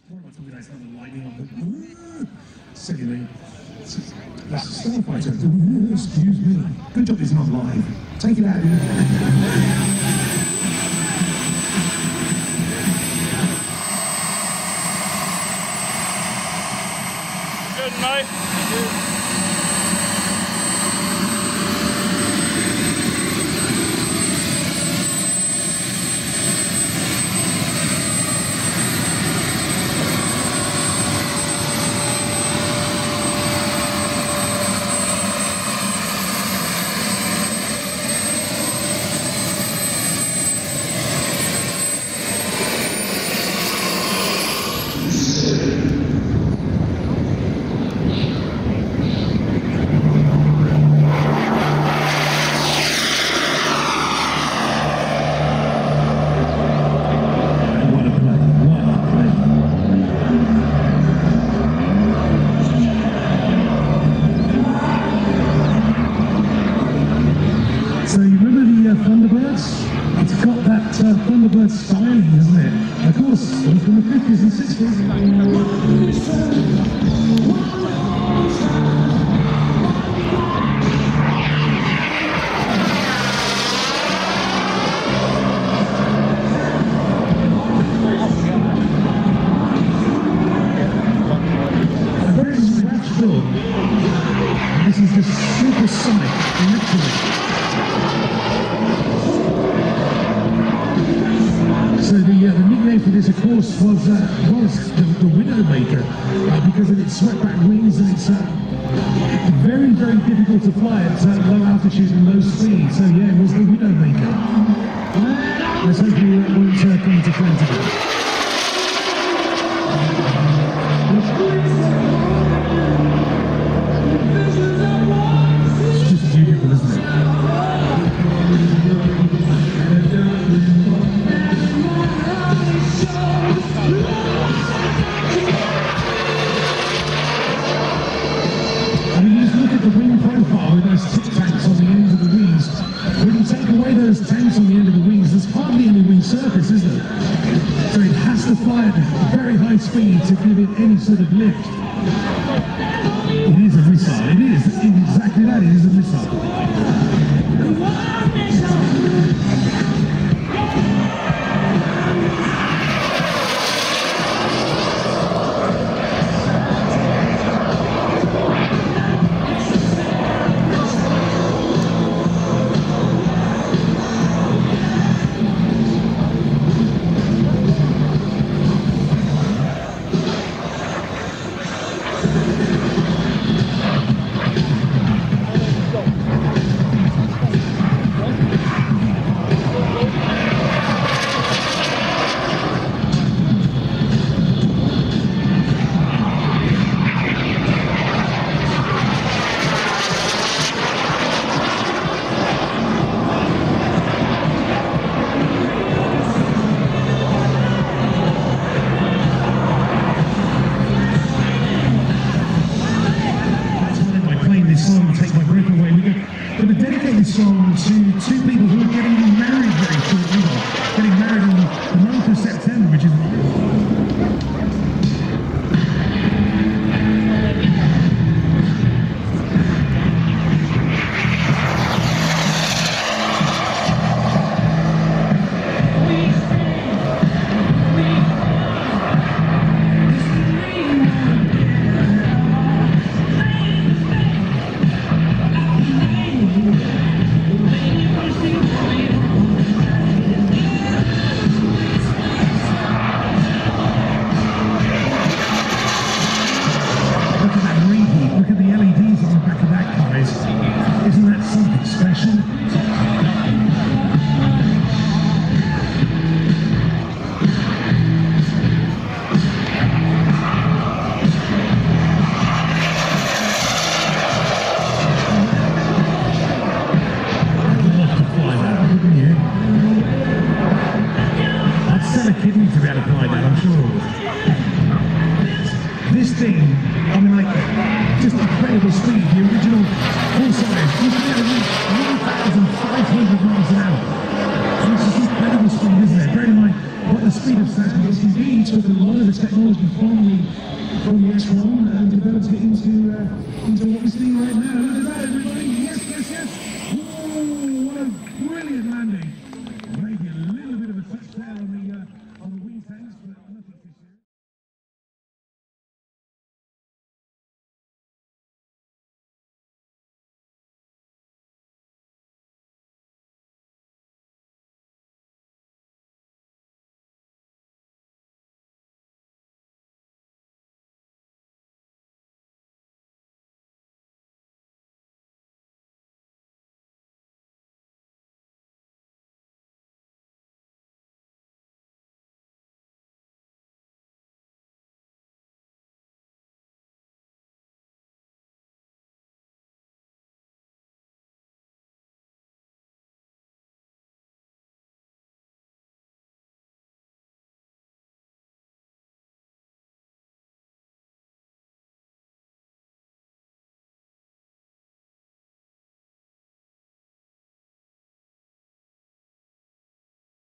That's not the lighting on the secondly. That's a Starfighter. Excuse me. Good job it's not live. Take it out. Good, mate. Thunderbird styling, isn't it? Of course, from the 50s and 60s. A very scratch build. This is just supersonic, literally. So the nickname for this, of course, was the Widowmaker, because of its swept-back wings, and it's very, very difficult to fly at low altitude and low speed. So yeah, it was the Widowmaker. Let's hope you won't come into play today. It's just beautiful, isn't it? Surface, isn't it? So it has to fly at very high speed to give it any sort of lift. It is a missile. It is exactly that. It is a missile. Take my breath away. We're going to dedicate this song to two people who are getting